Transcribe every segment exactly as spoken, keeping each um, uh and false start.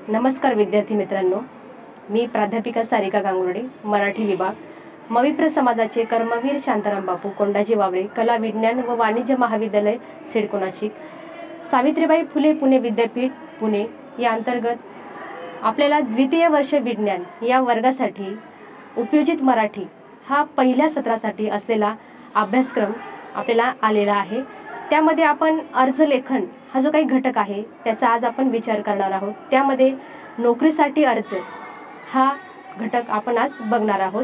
नमस्कार विद्यार्थी मित्रांनो, मी प्राध्यापिका सारिका गांगुर्डे, मराठी विभाग, मविप्र समाजाचे कर्मवीर शांताराम बापू कोंडाजी वावरे कला विज्ञान व वाणिज्य महाविद्यालय सिडको नाशिक, सावित्रीबाई फुले पुणे विद्यापीठ पुणे या अंतर्गत आपल्याला द्वितीय वर्ष विज्ञान या वर्गासाठी उपयोजित मराठी हा पहिल्या सत्रासाठी असलेला अभ्यासक्रम आपल्याला आलेला आहे। त्यामध्ये आपण अर्जलेखन हा जो काही घटक आहे त्याचा आज आपण विचार करणार आहोत। त्यामध्ये नोकरीसाठी अर्ज हा घटक आपण आज बघणार आहोत।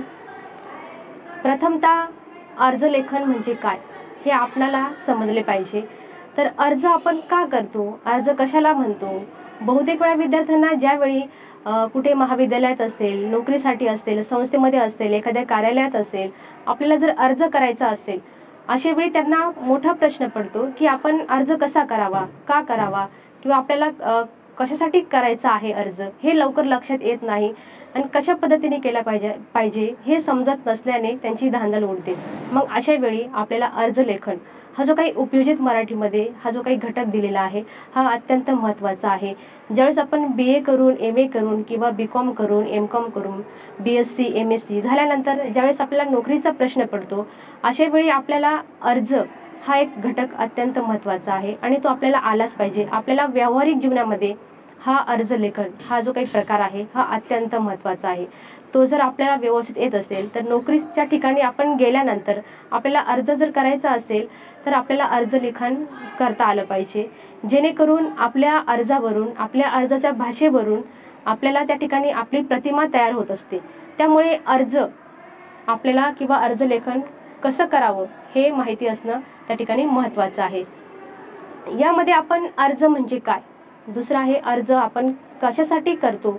प्रथमतः अर्जलेखन म्हणजे काय हे आपल्याला समजले पाहिजे। तर अर्ज आपण का करतो, अर्ज कशाला म्हणतो? बहुतेक वेळा विद्यार्थ्यांना ज्यावेळी कुठे महाविद्यालयात असेल, नोकरीसाठी असेल, संस्थेमध्ये असेल, एखाद्या कार्यालयात असेल, आपल्याला जर अर्ज करायचा असेल अशा वेळी त्यांना मोठा प्रश्न पडतो की आपण अर्ज कसा करावा, का करावा, किंवा आपल्याला कशासाठी करायचा आहे अर्ज हे लवकर लक्षात येत नाही आणि कशा पद्धतीने केला पाहिजे पाहिजे हे समजत नसल्याने त्यांची धांदल उडते। मग अशा वेळी आपल्याला अर्जलेखन हा जो काही उपयोजित मराठीमध्ये हा जो काही घटक दिलेला आहे हा अत्यंत महत्त्वाचा आहे। ज्यावेळेस आपण बी ए करून, एम ए करून किंवा बी कॉम करून, एम कॉम करून, B S C, M S C झाल्यानंतर ज्यावेळेस आपल्याला नोकरीचा प्रश्न पडतो अशा वेळी आपल्याला अर्ज हा एक घटक अत्यंत महत्त्वाचा आहे आणि तो आपल्याला आलाच पाहिजे। आपल्याला व्यावहारिक जीवनामध्ये हा अर्जलेखन हा जो काही प्रकार आहे हा अत्यंत महत्त्वाचा आहे। तो जर आपल्याला व्यवस्थित येत असेल तर नोकरीच्या ठिकाणी आपण गेल्यानंतर आपल्याला अर्ज जर करायचा असेल तर आपल्याला अर्जलेखन करता आलं पाहिजे, जेणेकरून आपल्या अर्जावरून, आपल्या अर्जाच्या भाषेवरून आपल्याला त्या ठिकाणी आपली प्रतिमा तयार होत असते। त्यामुळे अर्ज आपल्याला किंवा अर्जलेखन कसं करावं हे माहिती असणं त्या ठिकाणी महत्त्वाचं आहे। यामध्ये आपण अर्ज म्हणजे काय, दुसरा आहे अर्ज आपण कशासाठी करतो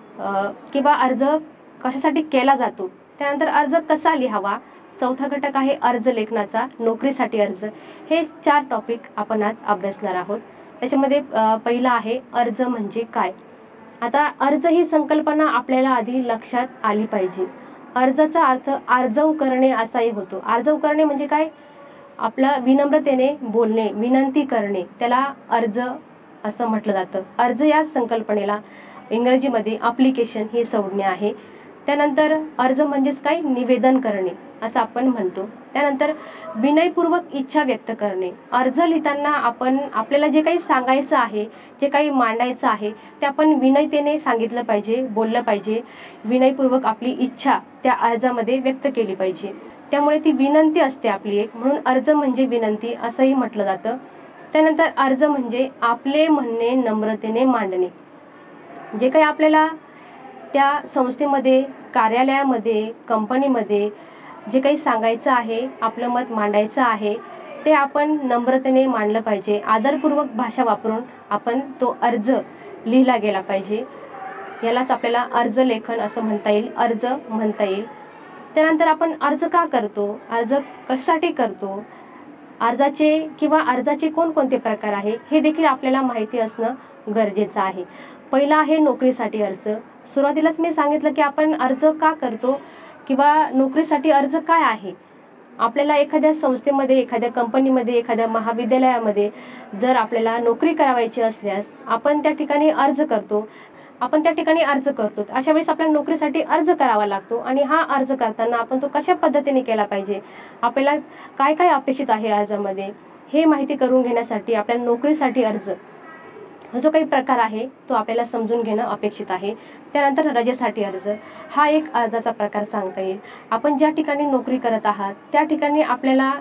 किंवा अर्ज कशासाठी केला जातो, त्यानंतर अर्ज कसा लिहावा, चौथा घटक आहे अर्ज लेखनाचा, नोकरीसाठी अर्ज। हे चार टॉपिक आपण आज अभ्यासणार आहोत। त्याच्यामध्ये पहिला आहे अर्ज म्हणजे काय। आता अर्ज ही संकल्पना आपल्याला आधी लक्षात आली पाहिजे। अर्जाचा अर्थ आर्जव करणे असाही होतो। आर्जव करणे म्हणजे काय, आपला विनम्रतेने बोलणे, विनंती करणे, त्याला अर्ज असं म्हटलं जातं। अर्ज या संकल्पनेला इंग्रजीमध्ये ॲप्लिकेशन ही संज्ञा आहे। त्यानंतर अर्ज म्हणजेच काय, निवेदन करणे असं आपण म्हणतो। त्यानंतर विनयपूर्वक इच्छा व्यक्त करणे। अर्ज लिहिताना आपण आपल्याला जे काही सांगायचं आहे, जे काही मांडायचं आहे ते आपण विनयतेने सांगितलं पाहिजे, बोललं पाहिजे, विनयपूर्वक आपली इच्छा त्या अर्जामध्ये व्यक्त केली पाहिजे। त्यामुळे ती विनंती असते आपली एक, म्हणून अर्ज म्हणजे विनंती असंही म्हटलं जातं। त्यानंतर अर्ज म्हणजे आपले म्हणणे नम्रतेने मांडणे। जे काही आपल्याला त्या संस्थेमध्ये, कार्यालयामध्ये, कंपनीमध्ये जे काही सांगायचं आहे, आपलं मत मांडायचं आहे ते आपण नम्रतेने मांडलं पाहिजे। आदरपूर्वक भाषा वापरून आपण तो अर्ज लिहिला गेला पाहिजे। यालाच आपल्याला अर्जलेखन असं म्हणता येईल, अर्ज म्हणता येईल। त्यानंतर आपण अर्ज का करतो, अर्ज कशासाठी करतो, अर्जाचे किंवा अर्जाचे कोणकोणते प्रकार आहे हे देखील आपल्याला माहिती असणं गरजेचं आहे। पहिला आहे नोकरीसाठी अर्ज। सुरुवातीलाच मी सांगितलं की आपण अर्ज का करतो किंवा नोकरीसाठी अर्ज काय आहे। आपल्याला एखाद्या संस्थेमध्ये, एखाद्या कंपनीमध्ये, एखाद्या महाविद्यालयामध्ये जर आपल्याला नोकरी करावायची असल्यास आपण त्या ठिकाणी अर्ज करतो आपण त्या ठिकाणी अर्ज करतो अशा वेळेस आपल्याला नोकरीसाठी अर्ज करावा लागतो आणि हा अर्ज करताना आपण तो कशा पद्धतीने केला पाहिजे, आपल्याला काय काय अपेक्षित आहे अर्जामध्ये हे माहिती करून घेण्यासाठी आपल्याला नोकरीसाठी अर्ज हा जो काही प्रकार आहे तो आपल्याला समजून घेणं अपेक्षित आहे। त्यानंतर रजेसाठी अर्ज हा एक अर्जाचा प्रकार सांगता येईल। आपण ज्या ठिकाणी नोकरी करत आहात त्या ठिकाणी आपल्याला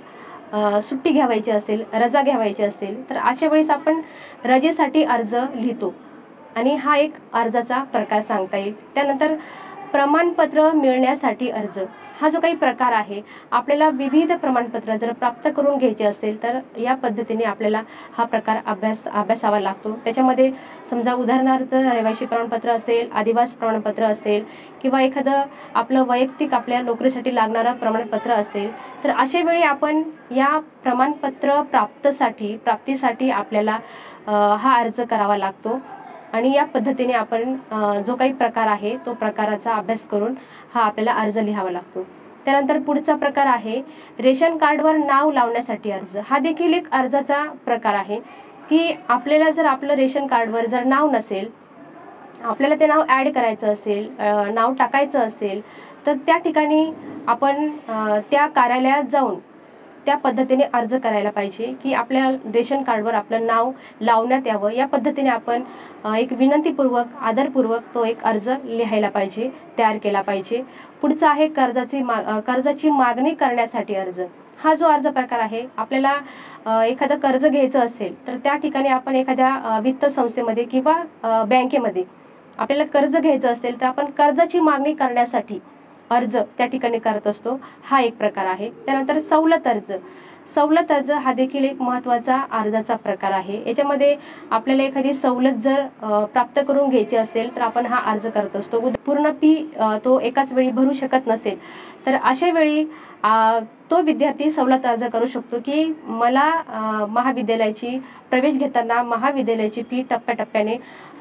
जर सुट्टी घ्यावायची असेल, रजा घ्यावायची असेल तर अशा वेळेस आपण रजेसाठी अर्ज लिहितो आणि हा एक अर्जाचा प्रकार सांगता येईल। त्यानंतर प्रमाणपत्र मिळण्यासाठी अर्ज हा जो काही प्रकार आहे, आपल्याला विविध प्रमाणपत्र जर प्राप्त करून घ्यायचे असेल तर या पद्धतीने आपल्याला हा प्रकार अभ्यास अभ्यासावा लागतो। त्याच्यामध्ये समजा उदाहरणार्थ रहिवासी प्रमाणपत्र असेल, आदिवासी प्रमाणपत्र असेल किंवा एखादं आपलं वैयक्तिक आपल्या नोकरीसाठी लागणारं प्रमाणपत्र असेल तर अशा वेळी आपण या प्रमाणपत्र प्राप्तसाठी प्राप्तीसाठी आपल्याला हा अर्ज करावा लागतो आणि या पद्धतीने आपण जो काही प्रकार आहे तो प्रकाराचा अभ्यास करून हा आपल्याला अर्ज लिहावा लागतो। त्यानंतर पुढचा प्रकार आहे रेशन कार्डवर नाव लावण्यासाठी अर्ज। हा देखील एक अर्जाचा प्रकार आहे की आपल्याला जर आपलं रेशन कार्डवर जर नाव नसेल आपल्याला ते नाव ॲड करायचं असेल, नाव टाकायचं असेल, तर त्या ठिकाणी आपण त्या कार्यालयात जाऊन त्या पद्धतीने अर्ज करायला पाहिजे की आपल्या रेशन कार्डवर आपलं नाव लावण्यात यावं. या पद्धतीने आपण एक विनंतीपूर्वक, आदरपूर्वक तो एक अर्ज लिहायला पाहिजे, तयार केला पाहिजे. पुढचा आहे कर्जाची मा कर्जाची मागणी करण्यासाठी अर्ज. हा जो अर्ज प्रकार आहे, आपल्याला एखादं कर्ज घ्यायचं असेल तर त्या ठिकाणी आपण एखाद्या वित्त संस्थेमध्ये किंवा बँकेमध्ये आपल्याला कर्ज घ्यायचं असेल तर आपण कर्जाची मागणी करण्यासाठी अर्ज त्या ठिकाणी करत असतो. हा एक प्रकार आहे. त्यानंतर सवलत अर्ज. सवलत अर्ज हा देखील एक महत्त्वाचा अर्जाचा प्रकार आहे. याच्यामध्ये आपल्याला एखादी सवलत जर प्राप्त करून घ्यायची असेल तर आपण हा अर्ज करत असतो. पूर्ण फी तो एकाच वेळी भरू शकत नसेल तर अशा वेळी तो विद्यार्थी सवलत अर्ज करू शकतो की मला महाविद्यालयाची प्रवेश घेताना महाविद्यालयाची फी टप्प्याटप्प्याने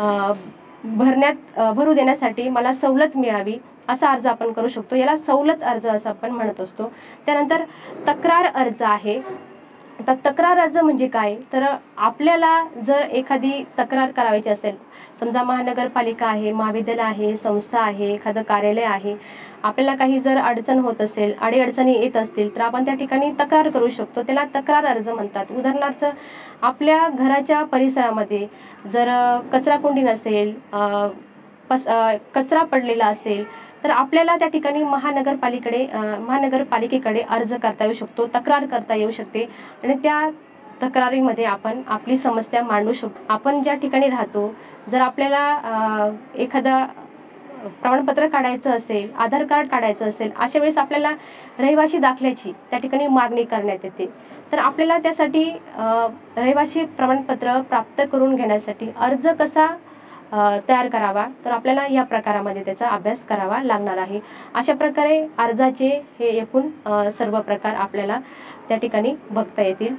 भरण्यात भरू देण्यासाठी मला सवलत मिळावी, असा अर्ज आपण करू शकतो. याला सवलत अर्ज असं आपण म्हणत असतो. त्यानंतर तक्रार अर्ज आहे. तर तक्रार अर्ज म्हणजे काय, तर आपल्याला जर एखादी तक्रार करायची असेल, समजा महानगरपालिका आहे, महाविद्यालय आहे, संस्था आहे, एखादं कार्यालय आहे, आपल्याला काही जर अडचण होत असेल, अडीअडचणी येत असतील तर आपण त्या ठिकाणी तक्रार करू शकतो. त्याला तक्रार अर्ज म्हणतात. उदाहरणार्थ आपल्या घराच्या परिसरामध्ये जर कचराकुंडी नसेल, पस कचरा पडलेला असेल तर आपल्याला त्या ठिकाणी महानगरपालिकेकडे महानगरपालिकेकडे अर्ज करता येऊ शकतो, तक्रार करता येऊ शकते आणि त्या तक्रारीमध्ये आपण आपली समस्या मांडू शकतो. आपण ज्या ठिकाणी राहतो, जर आपल्याला एखादा प्रमाणपत्र काढायचं असेल, आधार कार्ड काढायचं असेल, अशा वेळेस आपल्याला रहिवासी दाखल्याची त्या ठिकाणी मागणी करण्यात येते. तर आपल्याला त्यासाठी रहिवासी प्रमाणपत्र प्राप्त करून घेण्यासाठी अर्ज कसा तयार करावा, तर आपल्याला या प्रकारामध्ये त्याचा अभ्यास करावा लागणार आहे. अशा प्रकारे अर्जाचे हे एकूण सर्व प्रकार आपल्याला त्या ठिकाणी बघता येतील.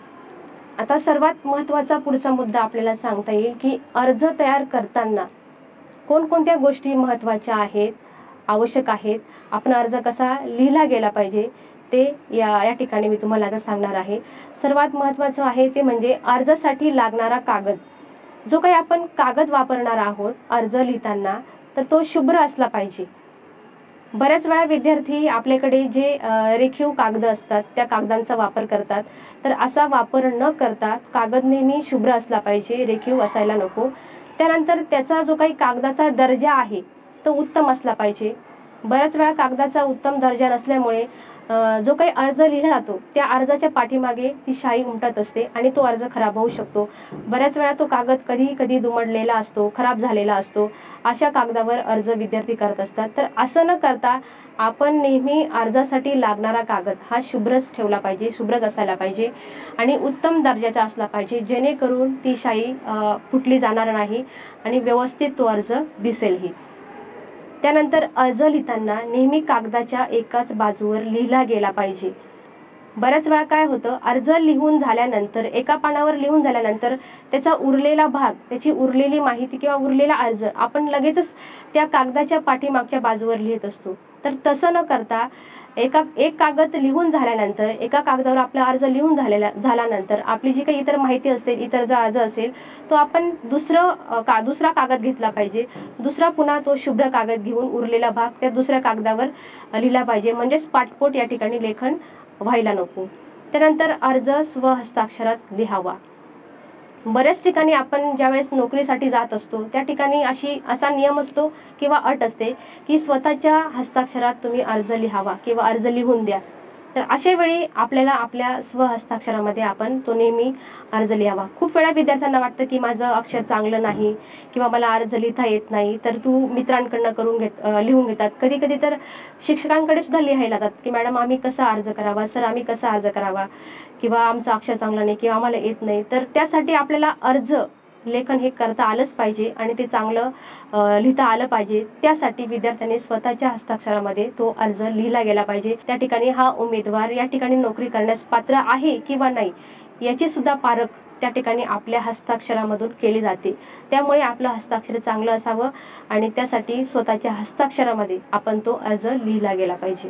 आता सर्वात महत्त्वाचा पुढचा मुद्दा आपल्याला सांगता येईल की अर्ज तयार करताना कोणकोणत्या गोष्टी महत्त्वाच्या आहेत, आवश्यक आहेत, आपण अर्ज कसा लिहिला गेला पाहिजे ते या या ठिकाणी मी तुम्हाला आता सांगणार आहे. सर्वात महत्त्वाचं आहे ते म्हणजे अर्जासाठी लागणारा कागद. जो काही आपण कागद वापरणार आहोत अर्ज लिहिताना तर तो शुभ्र असला पाहिजे. बऱ्याच वेळा विद्यार्थी आपल्याकडे जे रेखीव कागद असतात त्या कागदांचा वापर करतात. तर असा वापर न करता कागद नेहमी शुभ्र असला पाहिजे, रेखीव असायला नको. त्यानंतर त्याचा जो काही कागदाचा दर्जा आहे तो उत्तम असला पाहिजे. बऱ्याच वेळा कागदाचा उत्तम दर्जा नसल्यामुळे जो काही अर्ज लिहिला जातो त्या अर्जाच्या पाठीमागे ती शाई उमटत असते आणि तो अर्ज खराब होऊ शकतो. बऱ्याच वेळा तो कागद कधी कधी दुमडलेला असतो, खराब झालेला असतो. अशा कागदावर अर्ज विद्यार्थी करत असतात. तर असं न करता आपण नेहमी अर्जासाठी लागणारा कागद हा शुभ्रच ठेवला पाहिजे, शुभ्रच असायला पाहिजे आणि उत्तम दर्जाचा असला पाहिजे, जेणेकरून ती शाई फुटली जाणार नाही आणि व्यवस्थित तो अर्ज दिसेलही. त्यानंतर अर्ज लिहिताना नेहमी कागदाच्या एकाच बाजूवर लिहिला गेला पाहिजे. बऱ्याच वेळा काय होतं, अर्ज लिहून झाल्यानंतर एका पानावर लिहून झाल्यानंतर त्याचा उरलेला भाग, त्याची उरलेली माहिती किंवा उरलेला अर्ज आपण लगेचच त्या कागदाच्या पाठीमागच्या बाजूवर लिहित असतो. तर तसं न करता एका एक कागद लिहून झाल्यानंतर, एका कागदावर आपला अर्ज लिहून झालेला झाल्यानंतर आपली जी काही इतर माहिती असेल, इतर जो अर्ज असेल तो आपण दुसरं का दुसरा कागद घेतला पाहिजे. दुसरा पुन्हा तो शुभ्र कागद घेऊन उरलेला भाग त्या दुसऱ्या कागदावर लिहिला पाहिजे. म्हणजेच पाठपोट या ठिकाणी लेखन व्हायला नको. त्यानंतर अर्ज स्वहस्ताक्षरात लिहावा. बऱ्याच ठिकाणी आपण ज्यावेळेस नोकरीसाठी जात असतो त्या ठिकाणी अशी असा नियम असतो किंवा अट असते की स्वतःच्या हस्ताक्षरात तुम्ही अर्ज लिहावा किंवा अर्ज लिहून द्या. तर अशा वेळी आपल्याला आपल्या स्वहस्ताक्षरामध्ये आपण तो नेहमी अर्ज लिहावा. खूप वेळा विद्यार्थ्यांना वाटतं की माझं अक्षर चांगलं नाही किंवा मला अर्ज लिहिता येत नाही, तर तू मित्रांकडनं करून घेत लिहून घेतात. कधी कधी तर शिक्षकांकडे सुद्धा लिहायला जातात की मॅडम आम्ही कसा अर्ज करावा, सर आम्ही कसा अर्ज करावा, किंवा आमचं अक्षर चांगलं नाही किंवा आम्हाला येत नाही. तर त्यासाठी आपल्याला अर्ज लेखन हे करता आलंच पाहिजे आणि ते चांगलं लिहिता आलं पाहिजे. त्यासाठी विद्यार्थ्यांनी स्वतःच्या हस्ताक्षरामध्ये तो अर्ज लिहिला गेला पाहिजे. त्या ठिकाणी हा उमेदवार या ठिकाणी नोकरी करण्यास पात्र आहे किंवा नाही याची सुद्धा पारख त्या ठिकाणी आपल्या हस्ताक्षरामधून केली जाते. त्यामुळे आपलं हस्ताक्षर चांगलं असावं आणि त्यासाठी स्वतःच्या हस्ताक्षरामध्ये आपण तो अर्ज लिहिला गेला पाहिजे.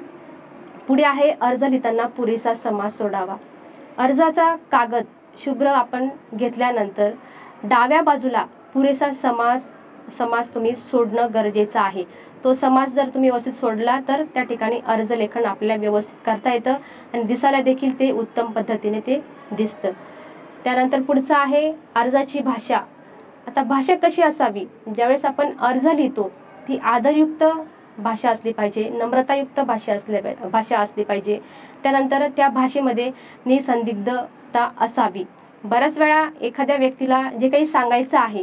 पुढे आहे अर्ज लिहिताना पुरेसा समास सोडावा. अर्जाचा कागद शुभ्र आपण घेतल्यानंतर डाव्या बाजूला पुरेसा समास समास तुम्ही सोडणं गरजेचं आहे. तो समास जर तुम्ही व्यवस्थित सोडला तर त्या ठिकाणी अर्ज लेखन आपल्याला व्यवस्थित करता येतं आणि दिसायला देखील ते उत्तम पद्धतीने ते दिसतं. त्यानंतर पुढचं आहे अर्जाची भाषा. आता भाषा कशी असावी? ज्यावेळेस आपण अर्ज लिहितो ती आदरयुक्त भाषा असली पाहिजे, नम्रतायुक्त भाषा असली भाषा असली पाहिजे. त्यानंतर त्या भाषेमध्ये निसंदिग्धता असावी. बऱ्याच वेळा एखाद्या व्यक्तीला जे काही सांगायचं आहे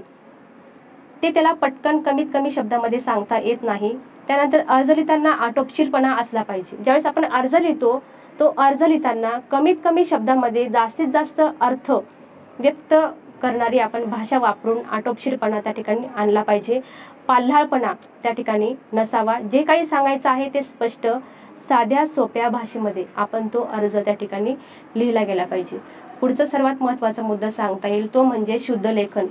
ते त्याला पटकन कमीत कमी शब्दामध्ये सांगता येत नाही. त्यानंतर अर्ज लिहिताना आटोपशीरपणा असला पाहिजे. ज्यावेळेस आपण अर्ज लिहितो तो अर्ज लिहिताना कमीत कमी शब्दामध्ये जास्तीत जास्त अर्थ व्यक्त करणारी आपण भाषा वापरून आटोपशीरपणा त्या ठिकाणी आणला पाहिजे. पाल्हाळपणा त्या ठिकाणी नसावा. जे काही सांगायचं आहे ते स्पष्ट साध्या सोप्या भाषेमध्ये आपण तो अर्ज त्या ठिकाणी लिहिला गेला पाहिजे. पुढचा सर्वात महत्त्वाचा मुद्दा सांगता येईल तो म्हणजे शुद्ध लेखन.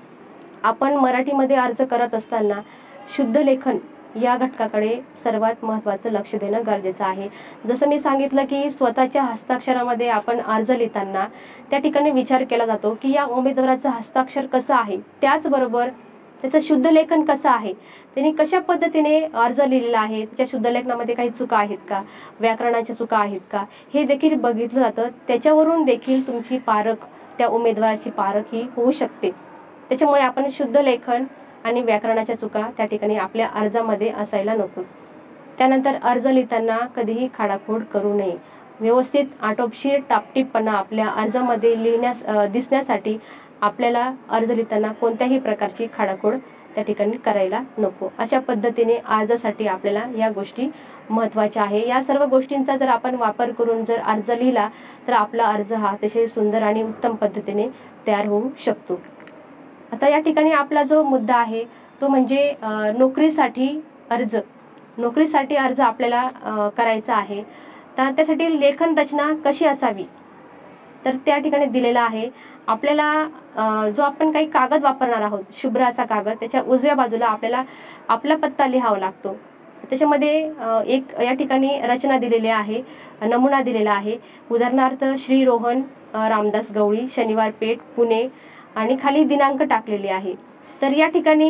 आपण मराठीमध्ये अर्ज करत असताना शुद्ध लेखन या घटकाकडे सर्वात महत्त्वाचं लक्ष देणं गरजेचं आहे. जसं मी सांगितलं की स्वतःच्या हस्ताक्षरामध्ये आपण अर्ज लिहिताना त्या ठिकाणी विचार केला जातो की या उमेदवाराचं हस्ताक्षर कसं आहे, त्याचबरोबर त्याचं शुद्ध लेखन कसं आहे, त्यांनी कशा पद्धतीने अर्ज लिहिलेला आहे, त्याच्या शुद्ध लेखनामध्ये काही चुका आहेत का, व्याकरणाच्या चुका आहेत का, हे देखील बघितलं जातं. त्याच्यावरून देखील तुमची पारख, त्या उमेदवाराची पारख ही होऊ शकते. त्याच्यामुळे आपण शुद्ध लेखन आणि व्याकरणाच्या चुका त्या ठिकाणी आपल्या अर्जामध्ये असायला नको. त्यानंतर अर्ज लिहिताना कधीही खाडाखोड करू नये. व्यवस्थित आटोपशीर टापटीपपणा आपल्या अर्जामध्ये लिहिण्यास दिसण्यासाठी आपल्याला अर्ज लिहिताना कोणत्याही प्रकारची खाडाखोड त्या ठिकाणी करायला नको. अशा पद्धतीने अर्जासाठी आपल्याला या गोष्टी महत्त्वाच्या आहे. या सर्व गोष्टींचा जर आपण वापर करून जर अर्ज लिहिला तर आपला अर्ज हा अतिशय सुंदर आणि उत्तम पद्धतीने तयार होऊ शकतो. आता या ठिकाणी आपला जो मुद्दा आहे तो म्हणजे नोकरीसाठी अर्ज. नोकरीसाठी अर्ज आपल्याला करायचा आहे तर त्यासाठी लेखन रचना कशी असावी तर त्या ठिकाणी दिलेला आहे. आपल्याला जो आपण काही कागद वापरणार आहोत शुभ्र असा कागद, त्याच्या उजव्या बाजूला आपल्याला आपला पत्ता लिहावा लागतो. त्याच्यामध्ये एक या ठिकाणी रचना दिलेली आहे, नमुना दिलेला आहे. उदाहरणार्थ श्री रोहन रामदास गवळी, शनिवार पेठ, पुणे आणि खाली दिनांक टाकलेली आहे. तर या ठिकाणी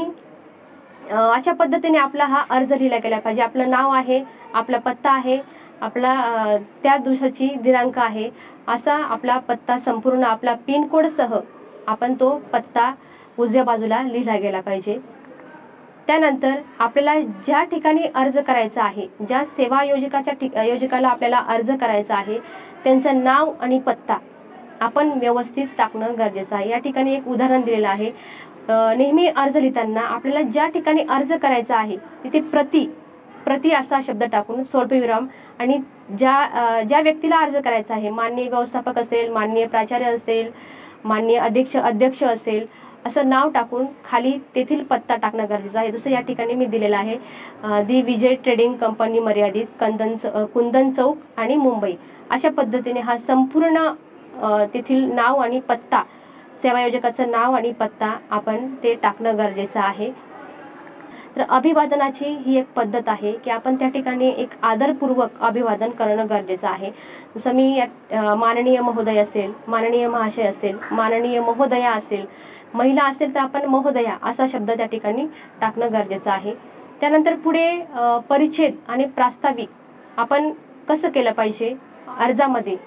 अशा पद्धतीने आपला हा अर्ज लिहिला गेला पाहिजे. आपलं नाव आहे, आपला पत्ता आहे, आपला त्या दिवसाची दिनांक आहे, असा आपला पत्ता संपूर्ण आपला पिनकोडसह आपण तो पत्ता उजव्या बाजूला लिहिला गेला पाहिजे. त्यानंतर आपल्याला ज्या ठिकाणी अर्ज करायचा आहे, ज्या सेवा योजकाच्या ठिक योजकाला आपल्याला अर्ज करायचा आहे त्यांचं नाव आणि पत्ता आपण व्यवस्थित टाकणं गरजेचं आहे. या ठिकाणी एक उदाहरण दिलेलं आहे. नेहमी अर्ज लिहिताना आपल्याला ज्या ठिकाणी अर्ज करायचा आहे तिथे प्रति प्रति असा शब्द टाकून स्वल्पविराम आणि ज्या ज्या व्यक्तीला अर्ज करायचा आहे, माननीय व्यवस्थापक असेल, माननीय प्राचार्य असेल, माननीय अध्यक्ष अध्यक्ष असेल, असं नाव टाकून खाली तेथील पत्ता टाकणं गरजेचं आहे. जसं या ठिकाणी मी दिलेलं आहे, दी विजय ट्रेडिंग कंपनी मर्यादित, कंदन कुंदन चौक आणि मुंबई. अशा पद्धतीने हा संपूर्ण तेथील नाव आणि पत्ता, सेवा योजकाचं नाव आणि पत्ता आपण ते टाकणं गरजेचं आहे. तर अभिवादनाची ही एक पद्धत आहे की आपण त्या ठिकाणी एक आदरपूर्वक अभिवादन करणं गरजेचं आहे. जसं मी माननीय महोदय असेल, माननीय महाशय असेल, माननीय महोदया असेल, महिला असेल तर आपण महोदया असा शब्द त्या ठिकाणी टाकणं गरजेचं आहे. त्यानंतर पुढे परिच्छेद आणि प्रास्ताविक आपण कसं केलं पाहिजे अर्जामध्ये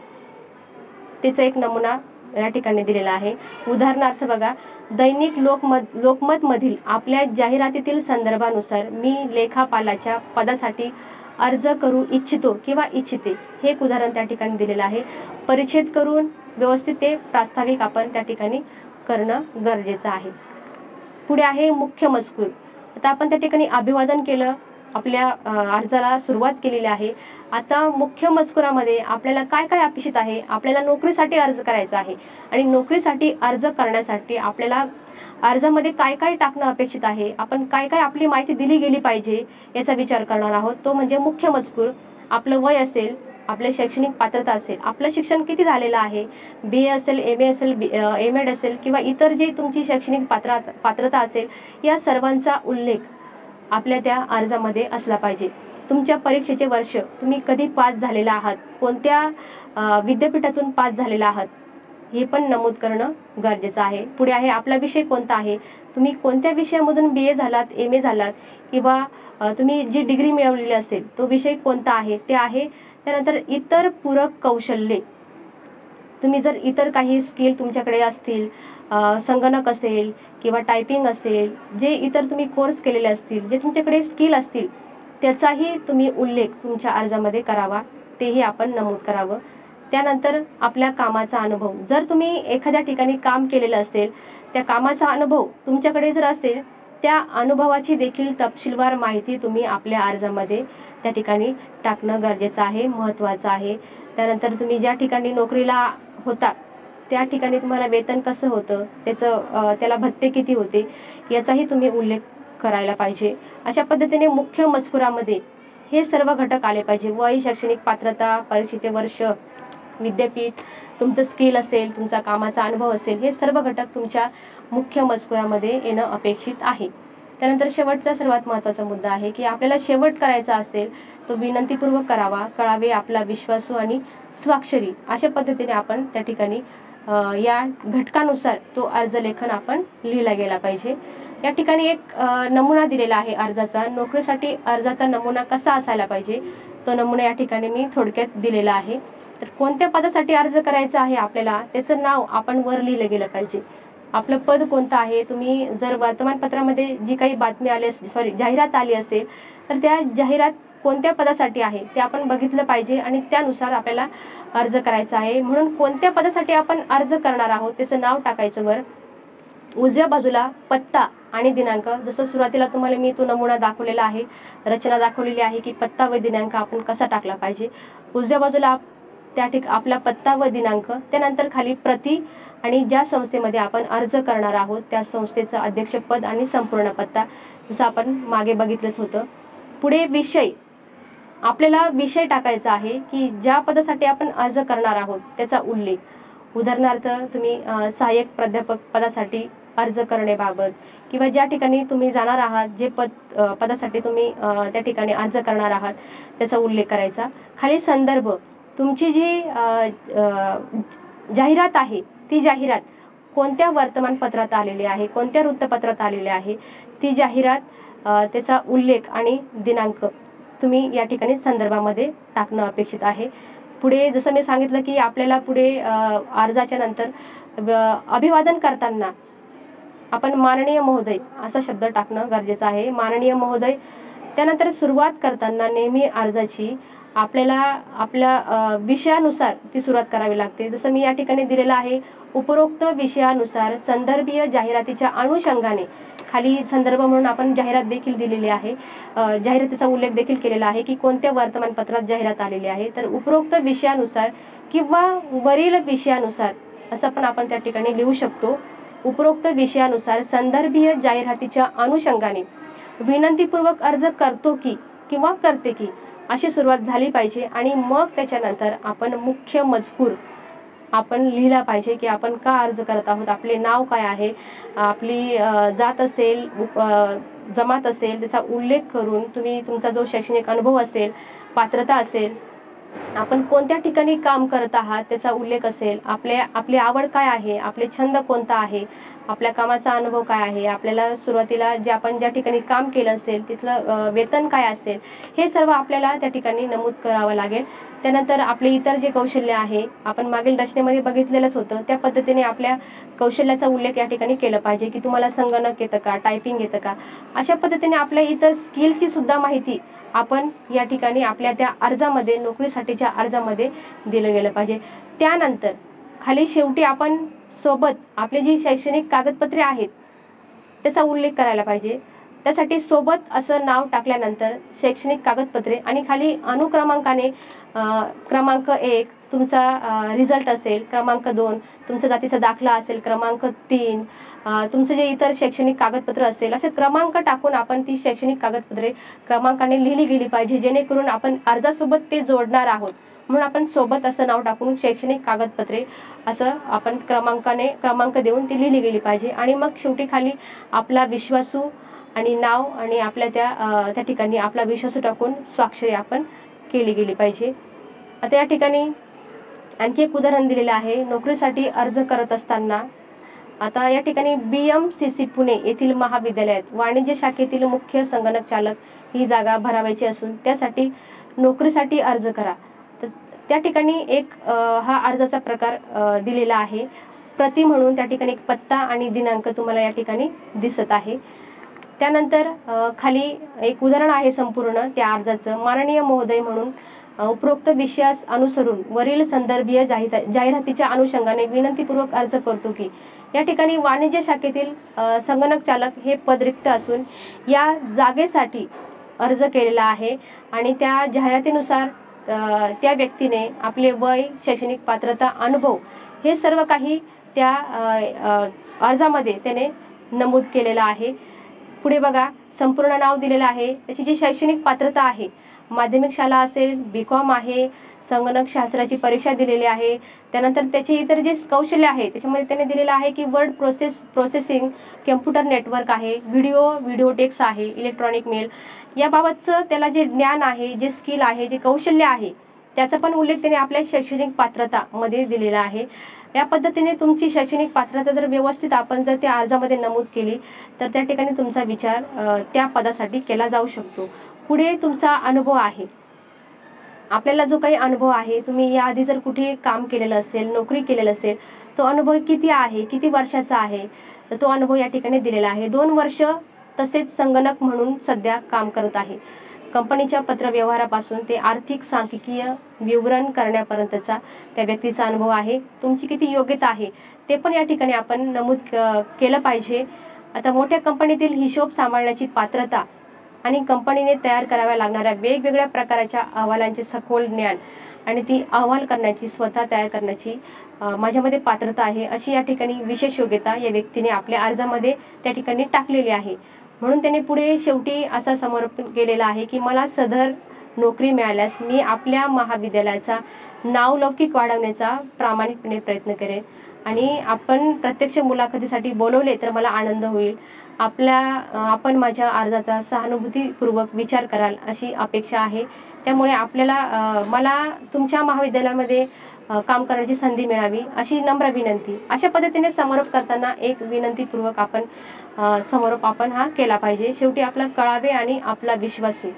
त्याचा एक नमुना या ठिकाणी दिलेला आहे. उदाहरणार्थ बघा, दैनिक लोकमत लोकमत मधील आपल्या जाहिरातीतील संदर्भानुसार मी लेखापालाच्या पदासाठी अर्ज करू इच्छितो किंवा इच्छिते, हे एक उदाहरण त्या ठिकाणी दिलेलं आहे. परिच्छेद करून व्यवस्थित ते प्रास्ताविक आपण त्या ठिकाणी करणं गरजेचं आहे. पुढे आहे मुख्य मजकूर. आता आपण त्या ठिकाणी अभिवादन केलं, आपल्या अर्जाला सुरुवात केलेली आहे. आता मुख्य मजकुरामध्ये आपल्याला काय काय अपेक्षित आहे, आपल्याला नोकरीसाठी अर्ज करायचा आहे आणि नोकरीसाठी अर्ज करण्यासाठी आपल्याला अर्जामध्ये काय काय टाकणं अपेक्षित आहे, आपण काय काय आपली माहिती दिली गेली पाहिजे याचा विचार करणार आहोत. तो म्हणजे मुख्य मजकूर. आपलं वय असेल, आपले शैक्षणिक पात्रता असेल, आपलं शिक्षण किती झालेलं आहे, बी ए असेल, एम ए असेल, बी एम एड असेल किंवा इतर जे तुमची शैक्षणिक पात्र पात्रता असेल, या सर्वांचा उल्लेख आपल्या त्या अर्जामध्ये असला पाहिजे. तुमच्या परीक्षेचे वर्ष, तुम्ही कधी पास झालेला आहात, कोणत्या विद्यापीठातून पास झालेला आहात, हे पण नमूद करणं गरजेचं आहे. पुढे आहे आपला विषय कोणता आहे, तुम्ही कोणत्या विषयामधून बी ए झालात, एम ए झालात किंवा तुम्ही जी डिग्री मिळवलेली असेल तो विषय कोणता आहे ते आहे. त्यानंतर इतर पूरक कौशल्ये, तुम्ही जर इतर काही स्किल तुमच्याकडे असतील, संगणक असेल किंवा टायपिंग असेल, जे इतर तुम्ही कोर्स केलेले असतील, जे तुमच्याकडे स्किल असतील त्याचाही तुम्ही उल्लेख तुमच्या अर्जामध्ये करावा, तेही आपण नमूद करावं. त्यानंतर आपल्या कामाचा अनुभव, जर तुम्ही एखाद्या ठिकाणी काम केलेलं असेल, त्या कामाचा अनुभव तुमच्याकडे जर असेल, त्या अनुभवाची देखील तपशीलवार माहिती तुम्ही आपल्या अर्जामध्ये त्या ठिकाणी टाकणं गरजेचं आहे, महत्त्वाचं आहे. त्यानंतर तुम्ही ज्या ठिकाणी नोकरीला होता त्या ठिकाणी तुम्हाला वेतन कसं होतं, त्याचं त्याला भत्ते किती होते, याचाही तुम्ही उल्लेख करायला पाहिजे. अशा पद्धतीने मुख्य मजकुरामध्ये हे सर्व घटक आले पाहिजे. वय, शैक्षणिक पात्रता, परीक्षेचे वर्ष, विद्यापीठ, तुमचं स्किल असेल, तुमचा कामाचा अनुभव असेल, हे सर्व घटक तुमच्या मुख्य मजकुरामध्ये येणं अपेक्षित आहे. त्यानंतर शेवटचा सर्वात महत्त्वाचा मुद्दा आहे की आपल्याला शेवट करायचा असेल तो विनंतीपूर्वक करावा, कळावे आपला विश्वासू आणि स्वाक्षरी, अशा पद्धतीने आपण त्या ठिकाणी या घटकानुसार तो अर्ज लेखन आपण लिहिला गेला पाहिजे. या ठिकाणी एक नमुना दिलेला आहे अर्जाचा. नोकरीसाठी अर्जाचा नमुना कसा असायला पाहिजे तो नमुना या ठिकाणी मी थोडक्यात दिलेला आहे. तर कोणत्या पदासाठी अर्ज करायचा आहे आपल्याला त्याचं नाव आपण वर लिहिलं गेलं पाहिजे. आपलं पद कोणतं आहे, तुम्ही जर वर्तमानपत्रामध्ये जी काही बातमी आली सॉरी जाहिरात आली असेल तर त्या जाहिरात कोणत्या पदासाठी आहे ते आपण बघितलं पाहिजे आणि त्यानुसार आपल्याला अर्ज करायचा आहे. म्हणून कोणत्या पदासाठी आपण अर्ज करणार आहोत त्याचं नाव टाकायचं वर. उजव्या बाजूला पत्ता आणि दिनांक, जसं सुरुवातीला तुम्हाला मी तो नमुना दाखवलेला आहे, रचना दाखवलेली आहे की पत्ता व दिनांक आपण कसा टाकला पाहिजे. उजव्या बाजूला त्या ठिक आपला पत्ता व दिनांक, त्यानंतर खाली प्रति आणि ज्या संस्थेमध्ये आपण अर्ज करणार आहोत त्या संस्थेचं अध्यक्षपद आणि संपूर्ण पत्ता, जसं आपण मागे बघितलंच होतं. पुढे विषय, आपल्याला विषय टाकायचा आहे की ज्या पदासाठी आपण अर्ज करणार आहोत त्याचा उल्लेख. उदाहरणार्थ तुम्ही सहाय्यक प्राध्यापक पदासाठी अर्ज करण्याबाबत किंवा ज्या ठिकाणी तुम्ही जाणार आहात, जे पद पदासाठी तुम्ही त्या ठिकाणी अर्ज करणार आहात त्याचा उल्लेख करायचा. खाली संदर्भ, तुमची जी जाहिरात आहे ती जाहिरात कोणत्या वर्तमानपत्रात आलेली आहे, कोणत्या वृत्तपत्रात आलेली आहे, ती जाहिरात, त्याचा उल्लेख आणि दिनांक तुम्ही या ठिकाणी संदर्भामध्ये टाकणं अपेक्षित आहे. पुढे जसं मी सांगितलं की आपल्याला पुढे अर्जाच्या नंतर अभिवादन करताना आपण माननीय महोदय असा शब्द टाकणं गरजेचं आहे, माननीय महोदय. त्यानंतर सुरुवात करताना नेहमी अर्जाची आपल्याला आपल्या विषयानुसार ती सुरुवात करावी लागते. जसं मी या ठिकाणी दिलेलं आहे, उपरोक्त विषयानुसार संदर्भीय जाहिरातीच्या अनुषंगाने, खाली संदर्भ म्हणून आपण जाहिरात देखील दिलेली आहे, जाहिरातीचा उल्लेख देखील केलेला आहे की कोणत्या वर्तमानपत्रात जाहिरात आलेली आहे. तर उपरोक्त विषयानुसार किंवा वरील विषयानुसार असं पण आपण त्या ठिकाणी लिहू शकतो. उपरोक्त विषयानुसार संदर्भीय जाहिरातीच्या अनुषंगाने विनंतीपूर्वक अर्ज करतो की किंवा करते की अशी सुरुवात झाली पाहिजे. आणि मग त्याच्यानंतर आपण मुख्य मजकूर आपण लिहिला पाहिजे की आपण का अर्ज करत आहोत, आपले नाव काय आहे, आपली जात असेल, जमात असेल त्याचा उल्लेख करून तुम्ही तुमचा जो शैक्षणिक अनुभव असेल, पात्रता असेल, आपण कोणत्या ठिकाणी काम करत आहात त्याचा उल्लेख असेल, आपल्या आपली आवड काय आहे, आपले छंद कोणता आहे, आपल्या कामाचा अनुभव काय आहे, आपल्याला सुरुवातीला जे आपण ज्या ठिकाणी काम केलं असेल तिथलं वेतन काय असेल, हे सर्व आपल्याला त्या ठिकाणी नमूद करावं लागेल. त्यानंतर आपले इतर जे कौशल्य आहे आपण मागील रचनेमध्ये बघितलेलंच होतं, त्या पद्धतीने आपल्या कौशल्याचा उल्लेख या ठिकाणी केलं पाहिजे की तुम्हाला संगणक येतं का, टायपिंग येतं का, अशा पद्धतीने आपल्या इतर स्किलची सुद्धा माहिती आपण या ठिकाणी आपल्या त्या अर्जामध्ये, नोकरीसाठीच्या अर्जामध्ये दिलं गेलं पाहिजे. त्यानंतर खाली शेवटी आपण सोबत आपली जी शैक्षणिक कागदपत्रे आहेत त्याचा उल्लेख करायला पाहिजे. त्यासाठी सोबत असं नाव टाकल्यानंतर शैक्षणिक कागदपत्रे आणि खाली अनुक्रमांकाने क्रमांक एक तुमचा रिझल्ट असेल, क्रमांक दोन तुमचा जातीचा दाखला असेल, क्रमांक तीन तुमचे जे इतर शैक्षणिक कागदपत्र असेल, असे क्रमांक टाकून आपण ती शैक्षणिक कागदपत्रे क्रमांकाने लिहिली गेली पाहिजे, जेणेकरून आपण अर्जासोबत ते जोडणार आहोत. म्हणून आपण सोबत असं नाव टाकून शैक्षणिक कागदपत्रे असं आपण क्रमांकाने क्रमांक देऊन ती लिहिली गेली पाहिजे. आणि मग शेवटी खाली आपला विश्वासू आणि नाव आणि आपल्या त्या त्या ठिकाणी आपला विश्वासू टाकून स्वाक्षरी आपण केली गेली पाहिजे. आता या ठिकाणी आणखी एक उदाहरण दिलेलं आहे नोकरीसाठी अर्ज करत असताना. आता या ठिकाणी B M C C Pune येथील महाविद्यालयात वाणिज्य शाखेतील मुख्य संगणक चालक ही जागा भरावायची असून त्यासाठी नोकरीसाठी अर्ज करा. तर त्या ठिकाणी एक हा अर्जाचा प्रकार दिलेला आहे. प्रति म्हणून त्या ठिकाणी एक पत्ता आणि दिनांक तुम्हाला या ठिकाणी दिसत आहे. त्यानंतर खाली एक उदाहरण आहे संपूर्ण त्या अर्जाचं. माननीय महोदय म्हणून उपरोक्त विषयास अनुसरून वरील संदर्भीय जाहिरातीच्या अनुषंगाने विनंतीपूर्वक अर्ज करतो की या ठिकाणी वाणिज्य शाखेतील संगणक चालक हे पद रिक्त असून या जागेसाठी अर्ज केलेला आहे आणि त्या जाहिरातीनुसार त्या व्यक्तीने आपले वय, शैक्षणिक पात्रता, अनुभव हे सर्व काही त्या अर्जामध्ये त्याने नमूद केलेलं आहे. पुढे बघा संपूर्ण नाव दिलेलं आहे. त्याची जी शैक्षणिक पात्रता आहे माध्यमिक शाळा असेल, बी कॉम आहे, संगणक शास्त्राची परीक्षा दिलेली आहे. त्यानंतर त्याचे इतर जे कौशल्य आहे त्याच्यामध्ये त्याने दिलेलं आहे की word process processing, computer network आहे, व्हिडिओ व्हिडिओ टेक्स आहे, इलेक्ट्रॉनिक मेल याबाबतचं त्याला जे ज्ञान आहे, जे स्किल आहे, जे कौशल्य आहे त्याचा पण उल्लेख त्याने आपल्या शैक्षणिक पात्रतामध्ये दिलेला आहे. या पद्धतीने तुमची शैक्षणिक पात्रता जर व्यवस्थित आपण जर त्या अर्जामध्ये नमूद केली तर त्या ठिकाणी तुमचा विचार त्या पदासाठी केला जाऊ शकतो. पुढे तुमचा अनुभव आहे. आपल्याला जो काही अनुभव आहे, तुम्ही याआधी जर कुठे काम केलेलं असेल, नोकरी केलेलं असेल, तो अनुभव किती आहे, किती वर्षाचा आहे, तर तो अनुभव या ठिकाणी दिलेला आहे. दोन वर्ष तसेच संगणक म्हणून सध्या काम करत आहे. कंपनीच्या पत्रव्यवहारापासून ते आर्थिक सांख्यिकीय विवरण करण्यापर्यंतचा त्या व्यक्तीचा अनुभव आहे. तुमची किती योग्यता आहे ते पण या ठिकाणी आपण नमूद केलं पाहिजे. आता मोठ्या कंपनीतील हिशोब सांभाळण्याची पात्रता आणि कंपनीने तयार कराव्या लागणाऱ्या वेगवेगळ्या प्रकारच्या अहवालांचे सखोल ज्ञान आणि ती अहवाल करण्याची, स्वतः तयार करण्याची माझ्यामध्ये पात्रता आहे अशी या ठिकाणी विशेष योग्यता या व्यक्तीने आपल्या अर्जामध्ये त्या ठिकाणी टाकलेली आहे. म्हणून त्याने पुढे शेवटी असा समर्पण केलेला आहे की मला सदर नोकरी मिळाल्यास मी आपल्या महाविद्यालयाचा नावलौकिक वाढवण्याचा प्रामाणिकपणे प्रयत्न करेन आणि आपण प्रत्यक्ष मुलाखतीसाठी बोलवले तर मला आनंद होईल. आपल्या आपण माझ्या अर्जाचा सहानुभूतीपूर्वक विचार कराल अशी अपेक्षा आहे. त्यामुळे आपल्याला मला तुमच्या महाविद्यालयामध्ये काम करण्याची संधी मिळावी अशी नम्र विनंती. अशा पद्धतीने समारोप करताना एक विनंतीपूर्वक आपण समारोप आपण हा केला पाहिजे. शेवटी आपला कळावे आणि आपला विश्वासू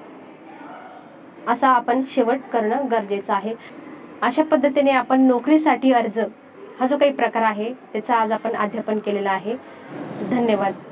असा आपण शेवट करणं गरजेचं आहे. अशा पद्धतीने आपण नोकरीसाठी अर्ज हा जो काही प्रकार आहे त्याचा आज आपण अध्यापन केलेला आहे. धन्यवाद.